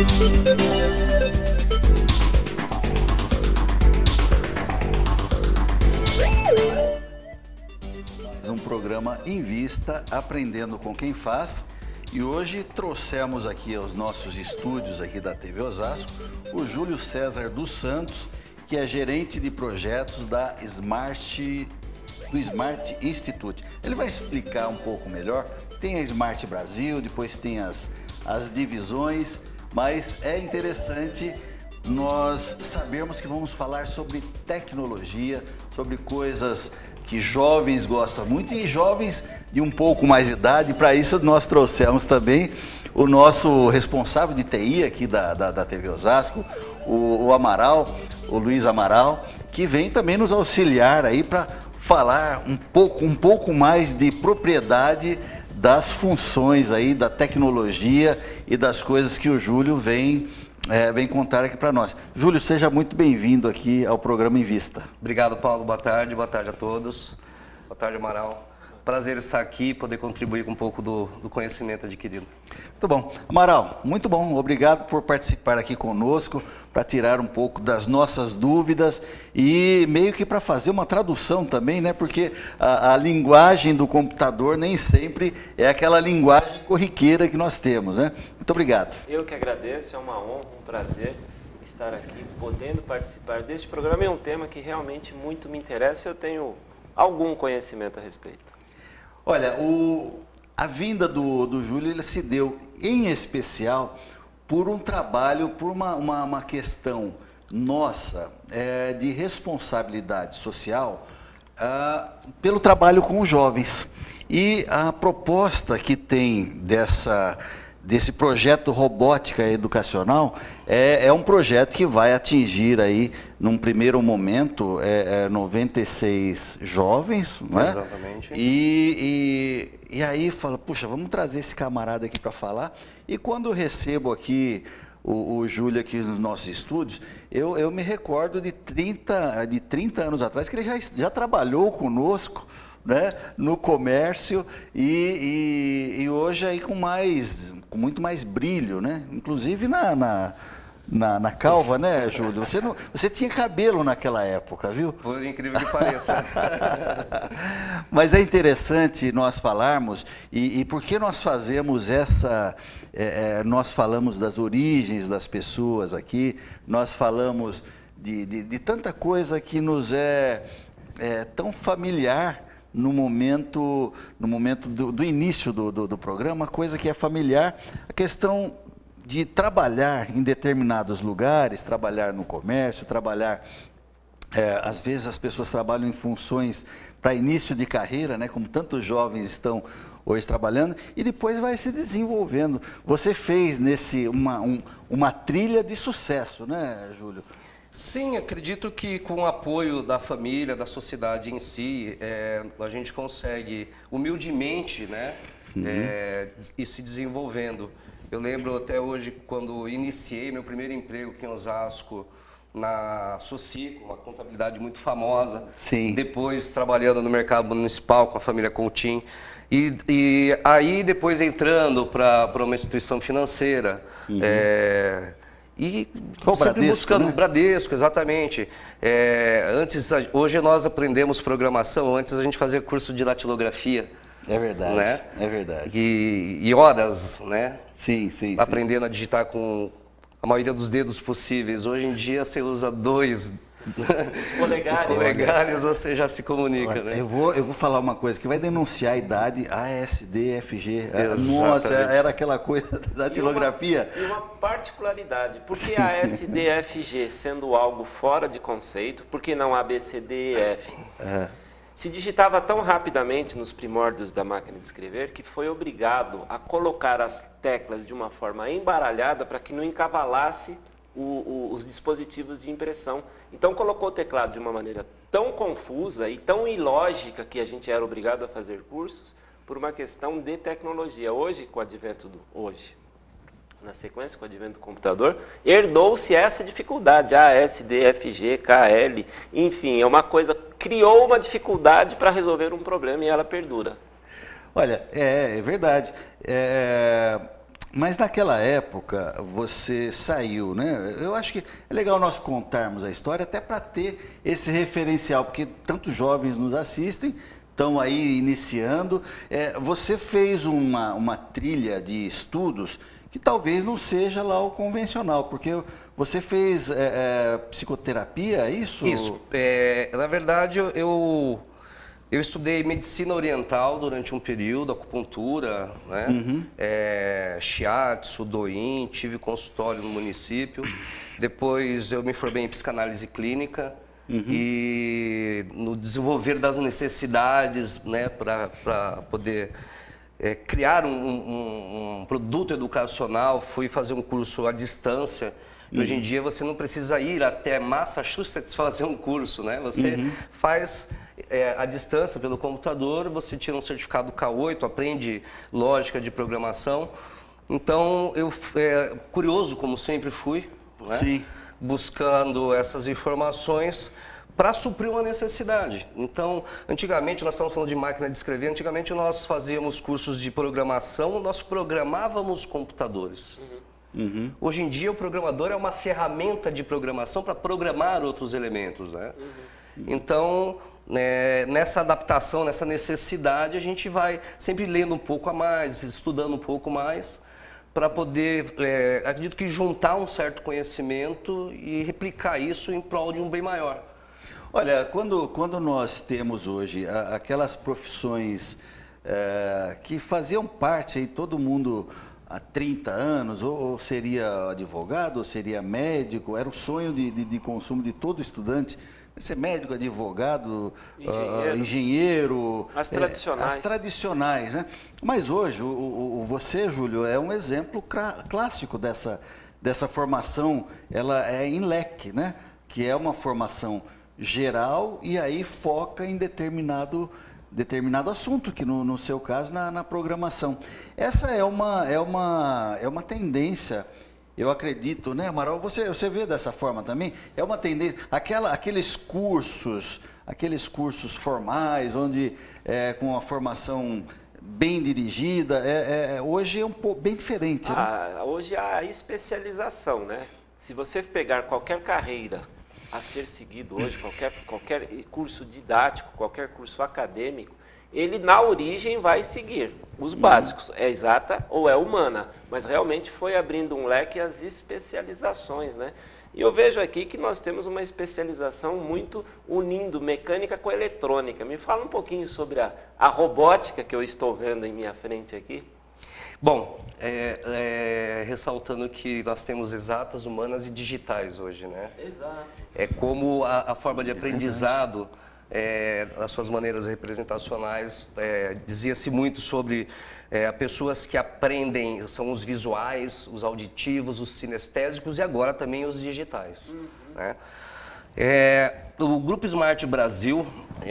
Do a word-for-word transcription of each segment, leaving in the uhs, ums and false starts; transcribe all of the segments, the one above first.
Um programa Invista, aprendendo com quem faz. E hoje trouxemos aqui aos nossos estúdios aqui da T V Osasco o Júlio César dos Santos, que é gerente de projetos da Smart, do Smart Institute. Ele vai explicar um pouco melhor. Tem a Smart Brasil, depois tem as, as divisões, mas é interessante nós sabermos que vamos falar sobre tecnologia, sobre coisas que jovens gostam muito e jovens de um pouco mais de idade. Para isso nós trouxemos também o nosso responsável de T I aqui da, da, da T V Osasco, o, o Amaral, o Luiz Amaral, que vem também nos auxiliar aí para falar um pouco, um pouco mais de propriedade das funções aí da tecnologia e das coisas que o Júlio vem É, vem contar aqui para nós. Júlio, seja muito bem-vindo aqui ao programa Invista. Obrigado, Paulo. Boa tarde. Boa tarde a todos. Boa tarde, Amaral. Prazer estar aqui e poder contribuir com um pouco do, do conhecimento adquirido. Muito bom. Amaral, muito bom. Obrigado por participar aqui conosco, para tirar um pouco das nossas dúvidas e meio que para fazer uma tradução também, né? Porque a, a linguagem do computador nem sempre é aquela linguagem corriqueira que nós temos, né? Muito obrigado. Eu que agradeço, é uma honra, um prazer estar aqui, podendo participar deste programa. É um tema que realmente muito me interessa e eu tenho algum conhecimento a respeito. Olha, o, a vinda do, do Júlio ele se deu, em especial, por um trabalho, por uma, uma, uma questão nossa é, de responsabilidade social, ah, pelo trabalho com os jovens. E a proposta que tem dessa... desse projeto Robótica Educacional, é, é um projeto que vai atingir aí, num primeiro momento, é, é noventa e seis jovens, não é? Exatamente. E, e, e aí fala, puxa, vamos trazer esse camarada aqui para falar. E quando eu recebo aqui o, o Júlio aqui nos nossos estúdios, eu, eu me recordo de trinta, de trinta anos atrás, que ele já, já trabalhou conosco, né, no comércio e, e, e hoje aí com mais, com muito mais brilho, né? Inclusive na, na, na, na calva, né, Júlio? Você, não, você tinha cabelo naquela época, viu? Por incrível que pareça. Mas é interessante nós falarmos, e, e por que nós fazemos essa... É, é, nós falamos das origens das pessoas aqui, nós falamos de, de, de tanta coisa que nos é, é tão familiar no momento, no momento do, do início do, do, do programa, coisa que é familiar, a questão de trabalhar em determinados lugares, trabalhar no comércio, trabalhar, é, às vezes as pessoas trabalham em funções para início de carreira, né, como tantos jovens estão hoje trabalhando, e depois vai se desenvolvendo. Você fez nesse uma, um, uma trilha de sucesso, né, Júlio? Sim, acredito que com o apoio da família, da sociedade em si, é, a gente consegue humildemente, né, uhum. é, ir se desenvolvendo. Eu lembro até hoje, quando iniciei meu primeiro emprego aqui em Osasco, na Socico, uma contabilidade muito famosa. Sim. Depois trabalhando no mercado municipal com a família Coutinho. E, e aí depois entrando para uma instituição financeira. Uhum. É, E Qual sempre Bradesco, buscando né? Bradesco, exatamente. É, antes, hoje nós aprendemos programação, antes a gente fazia curso de datilografia. É verdade, né? é verdade. E, e horas, né? Sim, sim. Aprendendo sim. a digitar com a maioria dos dedos possíveis. Hoje em dia você usa dois. Os polegares. Os polegares você já se comunica, Olha, né? Eu vou, eu vou falar uma coisa que vai denunciar a idade A, S, D, F, G. Exatamente. Nossa, era aquela coisa da datilografia. E uma, e uma particularidade, por que A, S, D, F, G sendo algo fora de conceito, por que não A, B, C, D e F? É. Se digitava tão rapidamente nos primórdios da máquina de escrever que foi obrigado a colocar as teclas de uma forma embaralhada para que não encavalasse o, o, os dispositivos de impressão. Então colocou o teclado de uma maneira tão confusa e tão ilógica que a gente era obrigado a fazer cursos por uma questão de tecnologia. Hoje, com o advento do... Hoje, na sequência, com o advento do computador, herdou-se essa dificuldade, A, S, D, F, G, K, L, enfim, é uma coisa, criou uma dificuldade para resolver um problema e ela perdura. Olha, é, é verdade. É, Mas naquela época você saiu, né? Eu acho que é legal nós contarmos a história até para ter esse referencial, porque tantos jovens nos assistem, estão aí iniciando. É, você fez uma, uma trilha de estudos que talvez não seja lá o convencional, porque você fez é, é, psicoterapia, é isso? Isso. É, na verdade, eu... eu... Eu estudei medicina oriental durante um período, acupuntura, né? Uhum. é, shiatsu, doin, tive consultório no município. Depois eu me formei em psicanálise clínica uhum. e no desenvolver das necessidades, né, para poder é, criar um, um, um produto educacional, fui fazer um curso à distância. Uhum. Hoje em dia você não precisa ir até Massachusetts fazer um curso, né? Você uhum. faz é, à distância pelo computador, você tira um certificado K oito, aprende lógica de programação. Então, eu é, curioso como sempre fui, né? Sim. Buscando essas informações para suprir uma necessidade. Então, antigamente, nós estamos falando de máquina de escrever, antigamente nós fazíamos cursos de programação, nós programávamos computadores. Uhum. Uhum. Hoje em dia o programador é uma ferramenta de programação para programar outros elementos, né? Uhum. Então, né, nessa adaptação, nessa necessidade, a gente vai sempre lendo um pouco a mais, estudando um pouco mais, para poder, é, acredito que juntar um certo conhecimento e replicar isso em prol de um bem maior. Olha, quando, quando nós temos hoje aquelas profissões é, que faziam parte, aí, todo mundo há trinta anos, ou, ou seria advogado, ou seria médico, era o sonho de, de, de consumo de todo estudante, ser médico, advogado, engenheiro, uh, engenheiro as tradicionais. É, as tradicionais, né? Mas hoje, o, o, você, Júlio, é um exemplo clássico dessa, dessa formação, ela é em leque, né? Que é uma formação geral e aí foca em determinado determinado assunto, que no, no seu caso, na, na programação. Essa é uma, é, uma, é uma tendência, eu acredito, né, Amaral? Você, você vê dessa forma também? É uma tendência, aquela, aqueles cursos, aqueles cursos formais, onde é, com a formação bem dirigida, é, é, hoje é um pouco bem diferente, ah, né? Hoje há especialização, né? Se você pegar qualquer carreira a ser seguido hoje, qualquer, qualquer curso didático, qualquer curso acadêmico, ele na origem vai seguir os básicos, é exata ou é humana, mas realmente foi abrindo um leque às especializações, né? E eu vejo aqui que nós temos uma especialização muito unindo mecânica com eletrônica. Me fala um pouquinho sobre a, a robótica que eu estou vendo em minha frente aqui. Bom, é, é, ressaltando que nós temos exatas, humanas e digitais hoje, né? Exato. É como a, a forma de aprendizado, é, as suas maneiras representacionais, é, dizia-se muito sobre é, pessoas que aprendem, são os visuais, os auditivos, os sinestésicos e agora também os digitais. Uhum. Né? É, o Grupo Smart Brasil,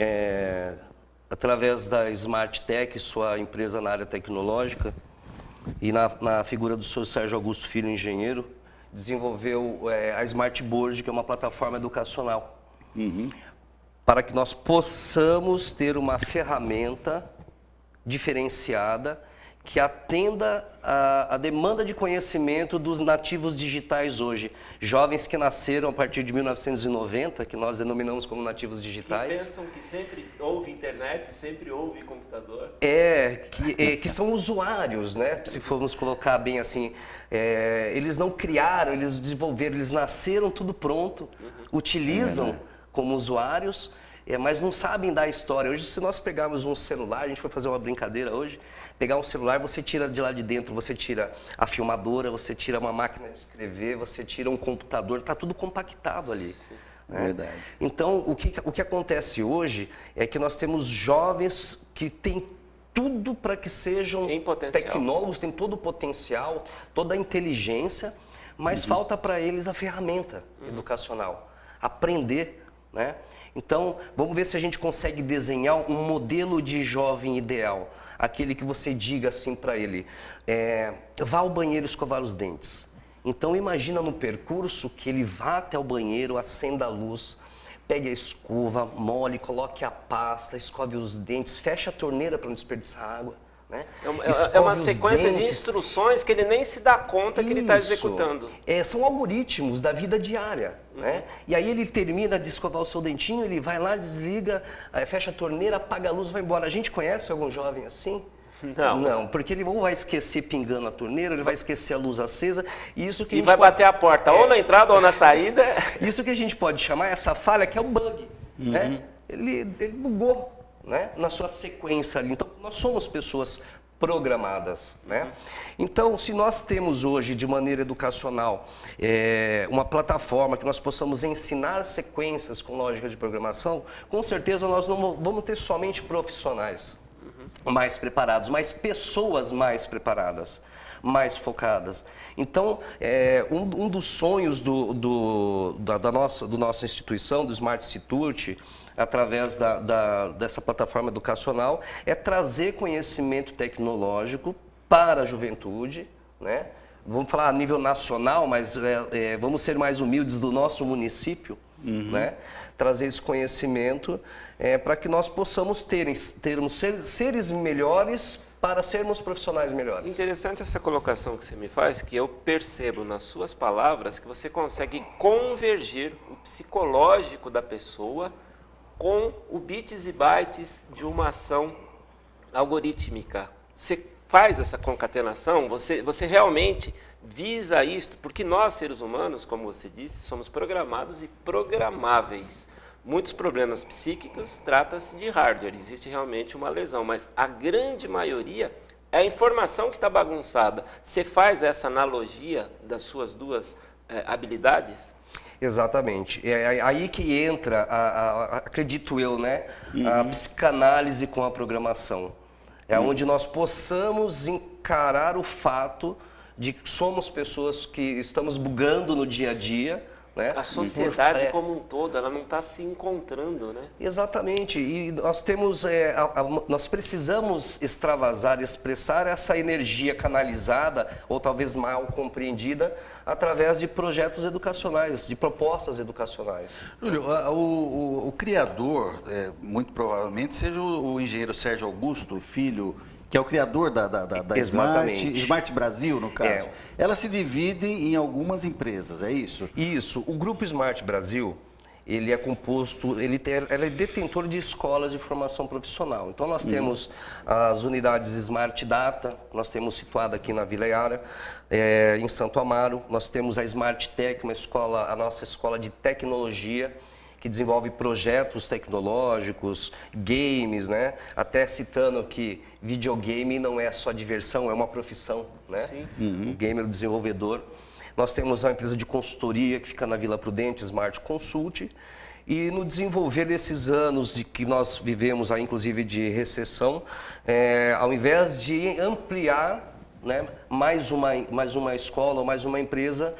é, através da Smart Tech, sua empresa na área tecnológica, e na, na figura do senhor Sérgio Augusto Filho, engenheiro, desenvolveu é, a Smart Board, que é uma plataforma educacional, uhum. para que nós possamos ter uma ferramenta diferenciada que atenda a, a demanda de conhecimento dos nativos digitais hoje. Jovens que nasceram a partir de mil novecentos e noventa, que nós denominamos como nativos digitais. Que pensam que sempre houve internet, sempre houve computador. É, que, é, que são usuários, né? Se formos colocar bem assim. É, eles não criaram, eles desenvolveram, eles nasceram tudo pronto, uhum. utilizam é, né? como usuários, é, mas não sabem da história. Hoje, se nós pegarmos um celular, a gente foi fazer uma brincadeira hoje, pegar um celular, você tira de lá de dentro, você tira a filmadora, você tira uma máquina de escrever, você tira um computador, está tudo compactado ali. Né? Verdade. Então, o que, o que acontece hoje é que nós temos jovens que têm tudo para que sejam tecnólogos, têm todo o potencial, toda a inteligência, mas uhum. falta para eles a ferramenta uhum. educacional, aprender, né? Então, vamos ver se a gente consegue desenhar um modelo de jovem ideal. Aquele que você diga assim para ele, é, vá ao banheiro escovar os dentes. Então imagina no percurso que ele vá até o banheiro, acenda a luz, pegue a escova, molhe, coloque a pasta, escove os dentes, feche a torneira para não desperdiçar água. Né? É uma, é uma sequência de instruções que ele nem se dá conta que Isso. ele está executando. É, são algoritmos da vida diária. Uhum. Né? E aí ele termina de escovar o seu dentinho, ele vai lá, desliga, fecha a torneira, apaga a luz e vai embora. A gente conhece algum jovem assim? Não. Não, porque ele ou vai esquecer pingando a torneira, ele vai esquecer a luz acesa. E, isso que a e gente vai pode... bater a porta é. ou na entrada ou na saída. Isso que a gente pode chamar, essa falha, que é o bug. Uhum. Né? Ele, ele bugou, né? Na sua sequência ali. Então, nós somos pessoas programadas, né? Então, se nós temos hoje, de maneira educacional, é, uma plataforma que nós possamos ensinar sequências com lógica de programação, com certeza nós não vamos ter somente profissionais uhum. mais preparados, mas pessoas mais preparadas, mais focadas. Então, é, um, um dos sonhos do, do, da, da nossa, do nossa instituição, do Smart Institute, através da, da, dessa plataforma educacional, é trazer conhecimento tecnológico para a juventude, né? Vamos falar a nível nacional, mas é, é, vamos ser mais humildes do nosso município, uhum. né? Trazer esse conhecimento é, para que nós possamos ter, termos seres, seres melhores para sermos profissionais melhores. Interessante essa colocação que você me faz, que eu percebo nas suas palavras que você consegue convergir o psicológico da pessoa com o bits e bytes de uma ação algorítmica. Você faz essa concatenação, você, você realmente visa isto, porque nós, seres humanos, como você disse, somos programados e programáveis. Muitos problemas psíquicos trata-se de hardware, existe realmente uma lesão, mas a grande maioria é a informação que está bagunçada. Você faz essa analogia das suas duas é, habilidades? Exatamente. É aí que entra, a, a, a, acredito eu, né, uhum. a psicanálise com a programação. É uhum. onde nós possamos encarar o fato de que somos pessoas que estamos bugando no dia a dia. Né? A sociedade por, é, como um todo, ela não está se encontrando, né? Exatamente. E nós temos, é, a, a, nós precisamos extravasar, expressar essa energia canalizada, ou talvez mal compreendida, através de projetos educacionais, de propostas educacionais. Júlio, o, o, o criador, é, muito provavelmente, seja o, o engenheiro Sérgio Augusto, filho, que é o criador da, da, da, da Smart, Smart Brasil, no caso. É. Ela se divide em algumas empresas, é isso? Isso. O Grupo Smart Brasil, ele é composto, ele, tem, ele é detentor de escolas de formação profissional. Então, nós temos hum. as unidades Smart Data, nós temos situada aqui na Vila Iara, é, em Santo Amaro. Nós temos a Smart Tech, uma escola, a nossa escola de tecnologia, que desenvolve projetos tecnológicos, games, né? Até citando que videogame não é só diversão, é uma profissão, né? Sim. Uhum. O gamer, o desenvolvedor. Nós temos a empresa de consultoria que fica na Vila Prudente, Smart Consult. E no desenvolver desses anos de que nós vivemos, aí, inclusive de recessão, é, ao invés de ampliar, né, mais, uma, mais uma escola ou mais uma empresa,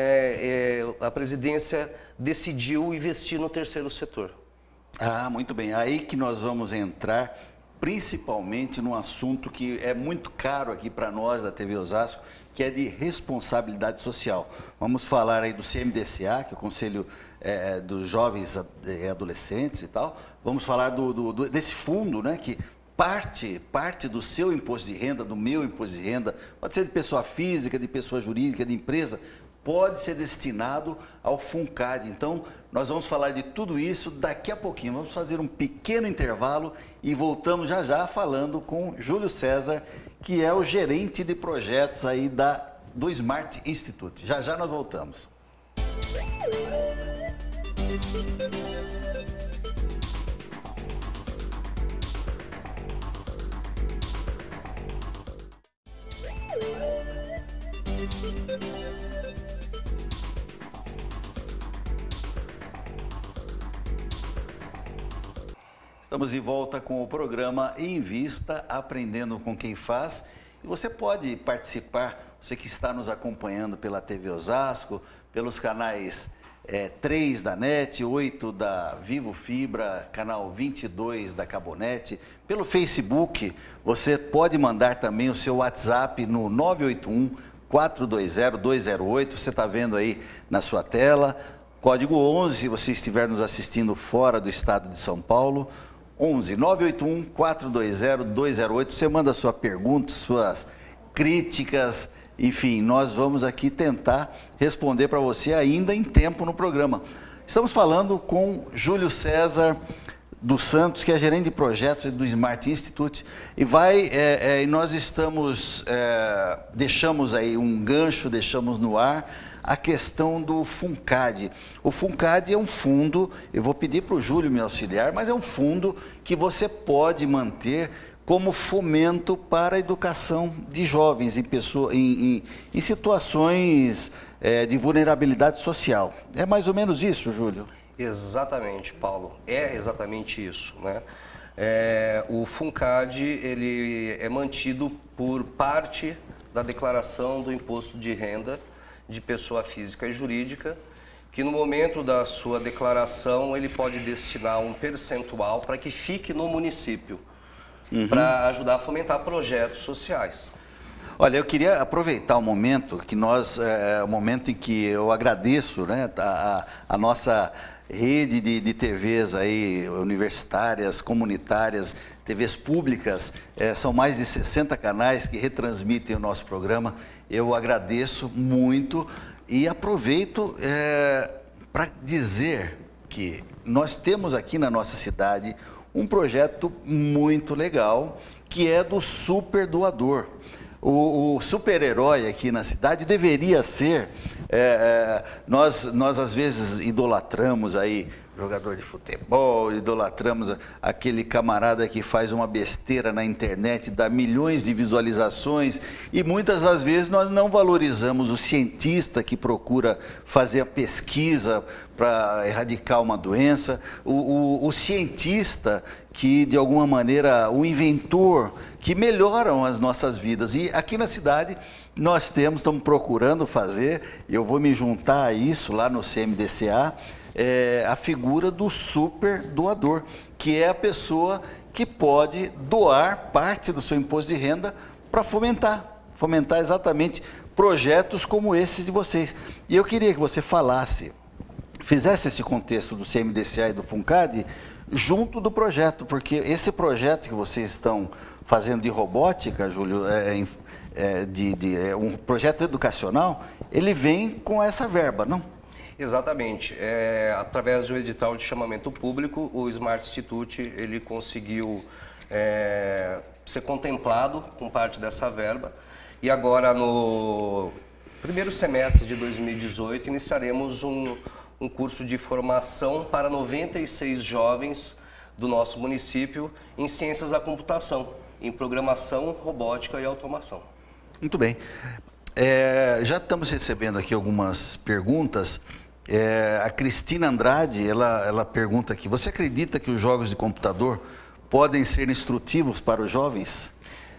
é, é, a presidência decidiu investir no terceiro setor. Ah, muito bem. Aí que nós vamos entrar, principalmente num assunto que é muito caro aqui para nós da T V Osasco, que é de responsabilidade social. Vamos falar aí do C M D C A, que é o Conselho é, dos Jovens e Adolescentes e tal. Vamos falar do, do, do, desse fundo, né, que parte, parte do seu imposto de renda, do meu imposto de renda, pode ser de pessoa física, de pessoa jurídica, de empresa, pode ser destinado ao FUNCAD. Então, nós vamos falar de tudo isso daqui a pouquinho. Vamos fazer um pequeno intervalo e voltamos já já falando com Júlio César, que é o gerente de projetos aí da, do Smart Institute. Já já nós voltamos. Estamos de volta com o programa Invista, Aprendendo com Quem Faz. E você pode participar, você que está nos acompanhando pela T V Osasco, pelos canais é, três da NET, oito da Vivo Fibra, canal vinte e dois da Cabonet, pelo Facebook. Você pode mandar também o seu WhatsApp no nove oito um, quatro dois zero, dois zero oito, você está vendo aí na sua tela. Código onze, se você estiver nos assistindo fora do estado de São Paulo. onze nove oito um, quatro dois zero, dois zero oito. Você manda sua pergunta, suas críticas, enfim, nós vamos aqui tentar responder para você ainda em tempo no programa. Estamos falando com Júlio César dos Santos, que é gerente de projetos do Smart Institute, e vai, é, é, e nós estamos, é, deixamos aí um gancho, deixamos no ar a questão do FUNCAD. O FUNCAD é um fundo, eu vou pedir para o Júlio me auxiliar, mas é um fundo que você pode manter como fomento para a educação de jovens em, pessoa, em, em, em situações é, de vulnerabilidade social. É mais ou menos isso, Júlio? Exatamente, Paulo. É exatamente isso, né? É, o FUNCAD, ele é mantido por parte da declaração do imposto de renda de pessoa física e jurídica, que no momento da sua declaração ele pode destinar um percentual para que fique no município, uhum, para ajudar a fomentar projetos sociais. Olha, eu queria aproveitar o momento que nós, é, o momento em que eu agradeço, né, a, a nossa rede de, de T Vs aí, universitárias, comunitárias, T Vs públicas, é, são mais de sessenta canais que retransmitem o nosso programa. Eu agradeço muito e aproveito é, para dizer que nós temos aqui na nossa cidade um projeto muito legal, que é do super doador. O, o super-herói aqui na cidade deveria ser, é, é, nós, nós às vezes idolatramos aí jogador de futebol, idolatramos aquele camarada que faz uma besteira na internet, dá milhões de visualizações, e muitas das vezes nós não valorizamos o cientista que procura fazer a pesquisa para erradicar uma doença, o, o, o cientista que, de alguma maneira, o inventor, que melhoram as nossas vidas. E aqui na cidade nós temos, estamos procurando fazer, eu vou me juntar a isso lá no C M D C A, é, a figura do super doador, que é a pessoa que pode doar parte do seu imposto de renda para fomentar, fomentar exatamente projetos como esses de vocês. E eu queria que você falasse, fizesse esse contexto do C M D C A e do FUNCAD junto do projeto, porque esse projeto que vocês estão fazendo de robótica, Júlio, é, é, de, de, é um projeto educacional, ele vem com essa verba, não? Exatamente. É, através de um edital de chamamento público, o Smart Institute ele conseguiu é, ser contemplado com parte dessa verba. E agora, no primeiro semestre de dois mil e dezoito, iniciaremos um, um curso de formação para noventa e seis jovens do nosso município em ciências da computação, em programação, robótica e automação. Muito bem. É, já estamos recebendo aqui algumas perguntas. É, a Cristina Andrade, ela, ela pergunta aqui, você acredita que os jogos de computador podem ser instrutivos para os jovens?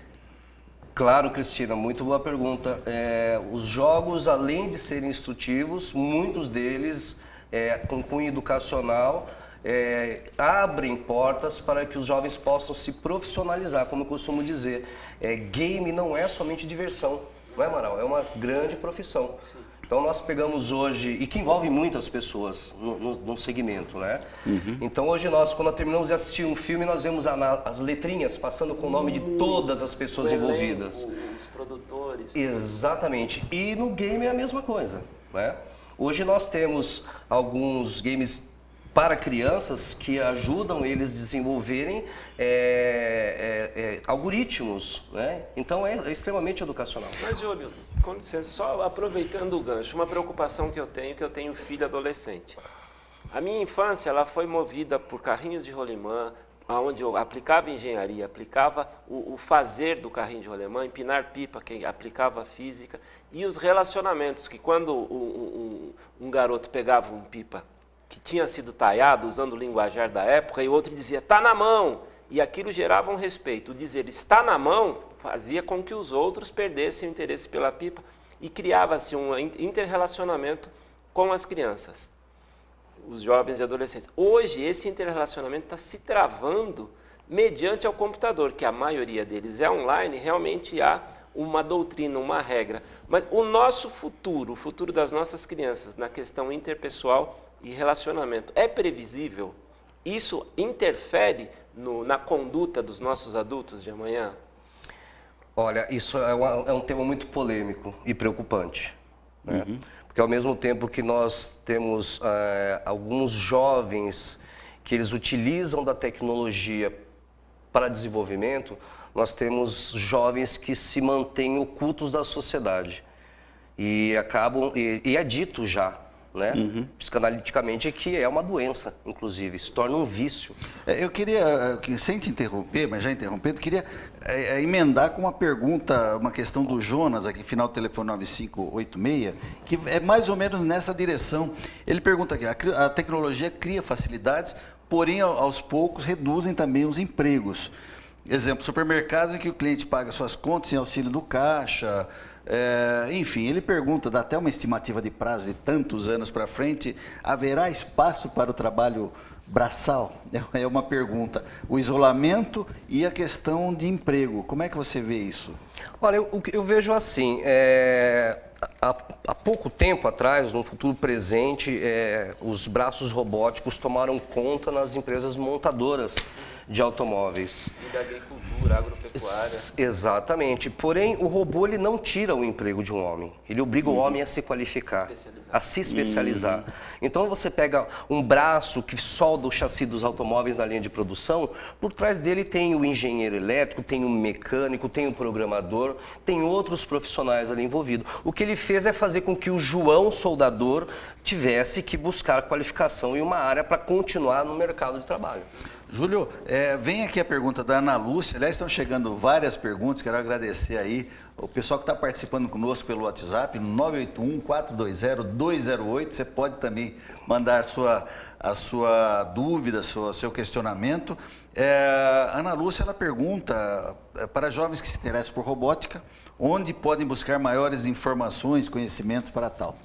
Claro, Cristina, muito boa pergunta. É, os jogos, além de serem instrutivos, muitos deles, é, com cunho educacional, é, abrem portas para que os jovens possam se profissionalizar, como eu costumo dizer. É, game não é somente diversão, não é, Amaral? É uma grande profissão. Sim. Então nós pegamos hoje, e que envolve muitas pessoas no, no, no segmento, né? Uhum. Então hoje nós, quando terminamos de assistir um filme, nós vemos a, as letrinhas passando com o nome de todas as pessoas o envolvidas. Elenco, os produtores. Exatamente. E no game é a mesma coisa, né? Hoje nós temos alguns games para crianças que ajudam eles a desenvolverem é, é, é, algoritmos, né? Então é, é extremamente educacional. Mas, Júlio, com licença, só aproveitando o gancho, uma preocupação que eu tenho, que eu tenho filho adolescente. A minha infância ela foi movida por carrinhos de rolimã, onde eu aplicava engenharia, aplicava o, o fazer do carrinho de rolimã, empinar pipa, que aplicava física, e os relacionamentos, que quando um, um, um garoto pegava um pipa que tinha sido talhado, usando o linguajar da época, e o outro dizia, está na mão, e aquilo gerava um respeito. O dizer está na mão fazia com que os outros perdessem o interesse pela pipa e criava-se um interrelacionamento com as crianças, os jovens e adolescentes. Hoje, esse interrelacionamento está se travando mediante ao computador, que a maioria deles é online, realmente há uma doutrina, uma regra. Mas o nosso futuro, o futuro das nossas crianças na questão interpessoal e relacionamento, é previsível? isso interfere no, na conduta dos nossos adultos de amanhã? Olha, isso é, uma, é um tema muito polêmico e preocupante, né? Uhum. Porque ao mesmo tempo que nós temos é, alguns jovens que eles utilizam da tecnologia para desenvolvimento, nós temos jovens que se mantêm ocultos da sociedade e acabam, e, e é dito já, né, uhum. psicanaliticamente, que é uma doença, inclusive, se torna um vício. Eu queria, sem te interromper, mas já interrompendo, queria é, é, emendar com uma pergunta, uma questão do Jonas, aqui, final do telefone nove cinco oito seis, que é mais ou menos nessa direção. Ele pergunta aqui, a, a tecnologia cria facilidades, porém, aos poucos, reduzem também os empregos. Exemplo, supermercados em que o cliente paga suas contas em auxílio do caixa, é, enfim, ele pergunta, dá até uma estimativa de prazo de tantos anos para frente, haverá espaço para o trabalho braçal? É uma pergunta. O isolamento e a questão de emprego, como é que você vê isso? Olha, eu, eu vejo assim, é, há, há pouco tempo atrás, no futuro presente, é, os braços robóticos tomaram conta nas empresas montadoras de automóveis. E da agricultura, agropecuária. Exatamente. Porém, o robô ele não tira o emprego de um homem. Ele obriga uhum. o homem a se qualificar, se a se especializar. Uhum. Então, você pega um braço que solda o chassi dos automóveis na linha de produção, por trás dele tem o engenheiro elétrico, tem o mecânico, tem o programador, tem outros profissionais ali envolvidos. O que ele fez é fazer com que o João soldador tivesse que buscar qualificação em uma área para continuar no mercado de trabalho. Júlio, é, vem aqui a pergunta da Ana Lúcia. Aliás, estão chegando várias perguntas. Quero agradecer aí o pessoal que está participando conosco pelo WhatsApp, nove oito um, quatro dois zero, dois zero oito. Você pode também mandar a sua, a sua dúvida, o seu, seu questionamento. É, Ana Lúcia, ela pergunta para jovens que se interessam por robótica, onde podem buscar maiores informações, conhecimentos para tal?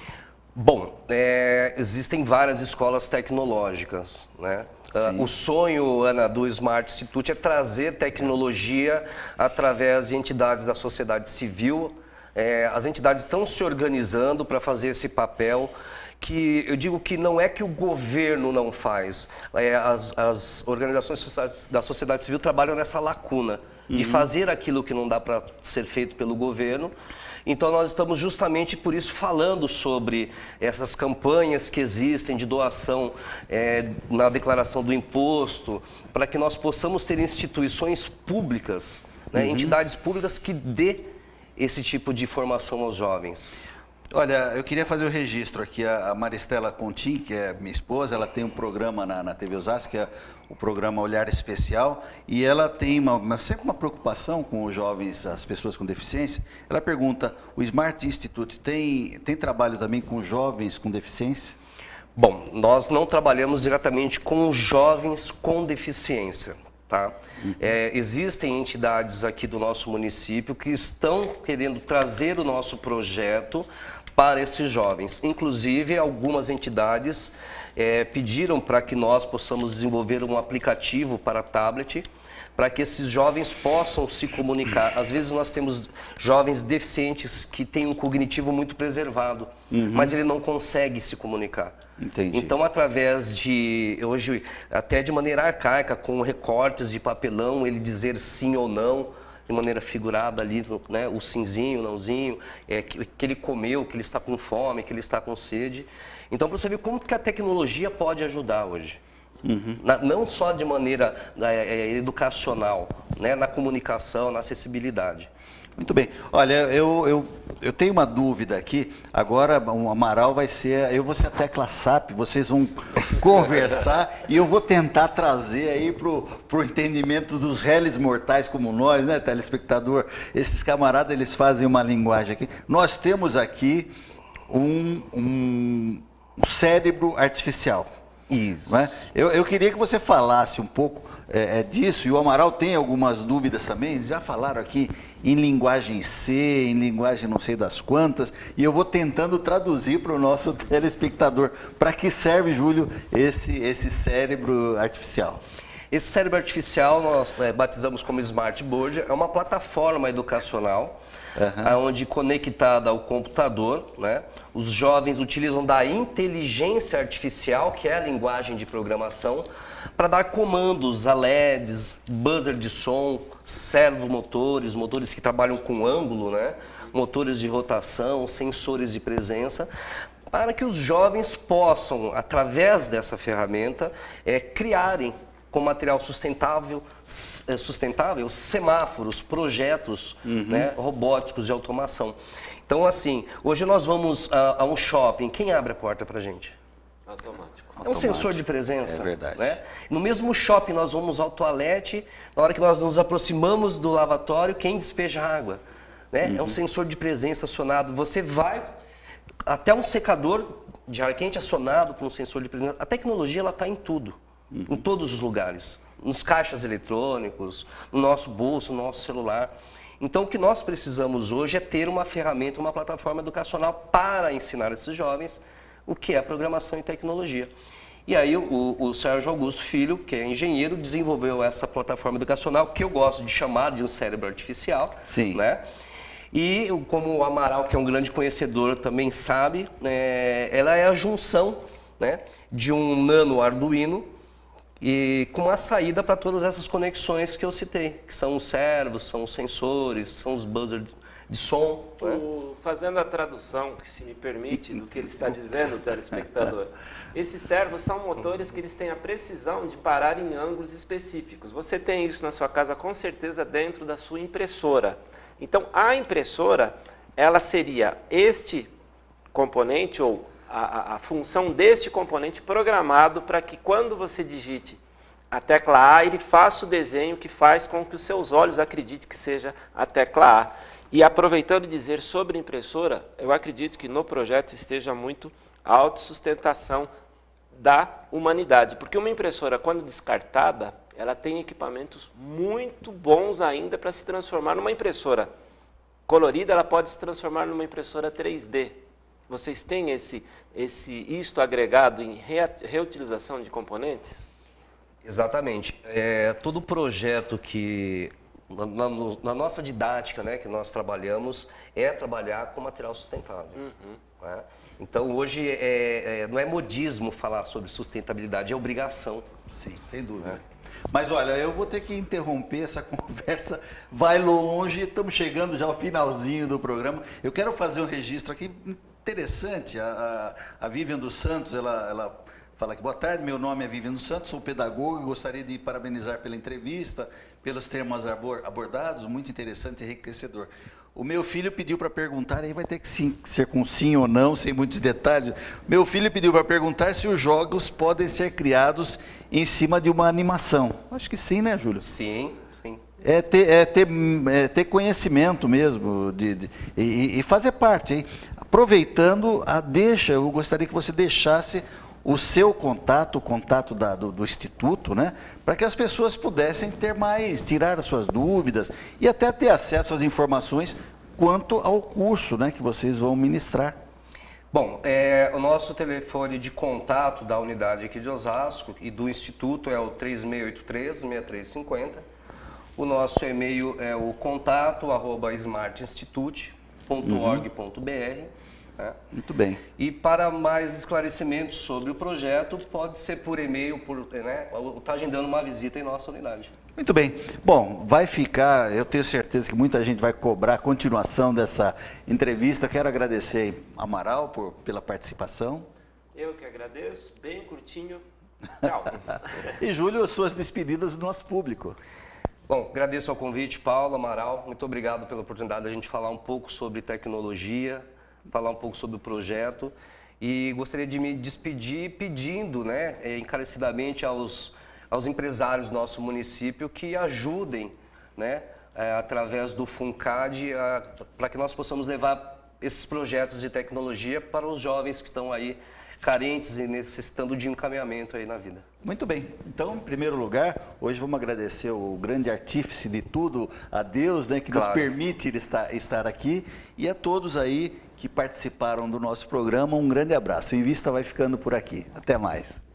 Bom, é, existem várias escolas tecnológicas, né? Uh, o sonho, Ana, do Smart Institute é trazer tecnologia através de entidades da sociedade civil. É, as entidades estão se organizando para fazer esse papel, que eu digo que não é que o governo não faz. É, as, as organizações da sociedade civil trabalham nessa lacuna uhum. de fazer aquilo que não dá para ser feito pelo governo. Então, nós estamos justamente por isso falando sobre essas campanhas que existem de doação é, na declaração do imposto, para que nós possamos ter instituições públicas, né, uhum. entidades públicas que dê esse tipo de formação aos jovens. Olha, eu queria fazer o registro aqui, a Maristela Contim, que é minha esposa, ela tem um programa na, na T V Osasco, que é o programa Olhar Especial, e ela tem uma, uma, sempre uma preocupação com os jovens, as pessoas com deficiência. Ela pergunta, o Smart Institute tem, tem trabalho também com jovens com deficiência? Bom, nós não trabalhamos diretamente com jovens com deficiência. Tá? Uhum. É, existem entidades aqui do nosso município que estão querendo trazer o nosso projeto para esses jovens. Inclusive, algumas entidades é, pediram para que nós possamos desenvolver um aplicativo para tablet, para que esses jovens possam se comunicar. Às vezes nós temos jovens deficientes que têm um cognitivo muito preservado, uhum. mas ele não consegue se comunicar. Entendi. Então, através de, hoje, até de maneira arcaica, com recortes de papelão, ele dizer sim ou não, de maneira figurada ali, né, o simzinho, o nãozinho, é, que, que ele comeu, que ele está com fome, que ele está com sede. Então, para você ver como que a tecnologia pode ajudar hoje. Uhum. Na, não só de maneira é, educacional, né, na comunicação, na acessibilidade. Muito bem. Olha, eu, eu, eu tenho uma dúvida aqui. Agora o Amaral vai ser, eu vou ser a tecla S A P, vocês vão conversar e eu vou tentar trazer aí para o entendimento dos réis mortais como nós, né, telespectador? Esses camaradas, eles fazem uma linguagem aqui. Nós temos aqui um, um, um cérebro artificial. Isso. Né? Eu, eu queria que você falasse um pouco é, disso, e o Amaral tem algumas dúvidas também, eles já falaram aqui em linguagem C, em linguagem não sei das quantas, e eu vou tentando traduzir para o nosso telespectador. Para que serve, Júlio, esse, esse cérebro artificial? Esse cérebro artificial nós é, batizamos como Smart Board, é uma plataforma educacional, uhum. onde conectada ao computador, né, os jovens utilizam da inteligência artificial, que é a linguagem de programação, para dar comandos a L E Ds, buzzer de som, servomotores, motores que trabalham com ângulo, né? Motores de rotação, sensores de presença, para que os jovens possam, através dessa ferramenta, é, criarem com material sustentável, sustentável semáforos, projetos uhum. né, robóticos de automação. Então, assim, hoje nós vamos a, a um shopping, quem abre a porta para a gente? Automático. É um sensor de presença. É verdade. Né? No mesmo shopping nós vamos ao toalete, na hora que nós nos aproximamos do lavatório, quem despeja água? Né? Uhum. É um sensor de presença acionado. Você vai até um secador de ar quente acionado por um sensor de presença. A tecnologia ela está em tudo. Uhum. Em todos os lugares, nos caixas eletrônicos, no nosso bolso, no nosso celular. Então, o que nós precisamos hoje é ter uma ferramenta, uma plataforma educacional para ensinar esses jovens o que é programação e tecnologia. E aí, o, o Sérgio Augusto Filho, que é engenheiro, desenvolveu essa plataforma educacional, que eu gosto de chamar de um cérebro artificial. Sim. Né? E, como o Amaral, que é um grande conhecedor, também sabe, é, ela é a junção, né, de um nano Arduino, e com uma saída para todas essas conexões que eu citei, que são os servos, são os sensores, são os buzzers de som. Né? O, fazendo a tradução, que se me permite, do que ele está dizendo, o telespectador, esses servos são motores que eles têm a precisão de parar em ângulos específicos. Você tem isso na sua casa, com certeza, dentro da sua impressora. Então, a impressora, ela seria este componente, ou A, a função deste componente programado para que quando você digite a tecla A, ele faça o desenho que faz com que os seus olhos acreditem que seja a tecla A. E aproveitando de dizer sobre impressora, eu acredito que no projeto esteja muito a autossustentação da humanidade. Porque uma impressora, quando descartada, ela tem equipamentos muito bons ainda para se transformar numa impressora colorida, ela pode se transformar numa impressora três D. Vocês têm esse, esse isto agregado em reutilização de componentes? Exatamente. É, todo projeto que, na, na, na nossa didática, né, que nós trabalhamos, é trabalhar com material sustentável. Uhum. Né? Então, hoje, é, é, não é modismo falar sobre sustentabilidade, é obrigação. Sim, sem dúvida. É. Mas olha, eu vou ter que interromper essa conversa, vai longe, estamos chegando já ao finalzinho do programa. Eu quero fazer um registro aqui interessante. A, a, a Vivian dos Santos, ela, ela fala que boa tarde, meu nome é Vivian dos Santos, sou pedagoga e gostaria de parabenizar pela entrevista, pelos temas abordados, muito interessante e enriquecedor. O meu filho pediu para perguntar, aí vai ter que sim, ser com sim ou não, sem muitos detalhes. Meu filho pediu para perguntar se os jogos podem ser criados em cima de uma animação. Acho que sim, né, Júlio? Sim, sim. É ter, é ter, é ter conhecimento mesmo de, de, e, e fazer parte. Hein? Aproveitando a deixa, eu gostaria que você deixasse o seu contato, o contato da, do, do Instituto, né, para que as pessoas pudessem ter mais, tirar as suas dúvidas e até ter acesso às informações quanto ao curso, né, que vocês vão ministrar. Bom, é, o nosso telefone de contato da unidade aqui de Osasco e do Instituto é o três seis oito três, seis três cinco zero. O nosso e-mail é o contato arroba smart institute ponto org ponto br. É. Muito bem. E para mais esclarecimentos sobre o projeto, pode ser por e-mail, por, né, ou está agendando uma visita em nossa unidade. Muito bem. Bom, vai ficar, eu tenho certeza que muita gente vai cobrar a continuação dessa entrevista. Quero agradecer a Amaral por, pela participação. Eu que agradeço, bem curtinho. Tchau. E Júlio, suas despedidas do nosso público. Bom, agradeço ao convite, Paulo, Amaral. Muito obrigado pela oportunidade de a gente falar um pouco sobre tecnologia, falar um pouco sobre o projeto, e gostaria de me despedir pedindo, né, encarecidamente aos, aos empresários do nosso município que ajudem, né, é, através do FUNCAD, para que nós possamos levar esses projetos de tecnologia para os jovens que estão aí carentes e necessitando de encaminhamento aí na vida. Muito bem. Então, em primeiro lugar, hoje vamos agradecer o grande artífice de tudo, a Deus, né, que claro, nos permite estar, estar aqui, e a todos aí que participaram do nosso programa, um grande abraço. O Invista vai ficando por aqui. Até mais.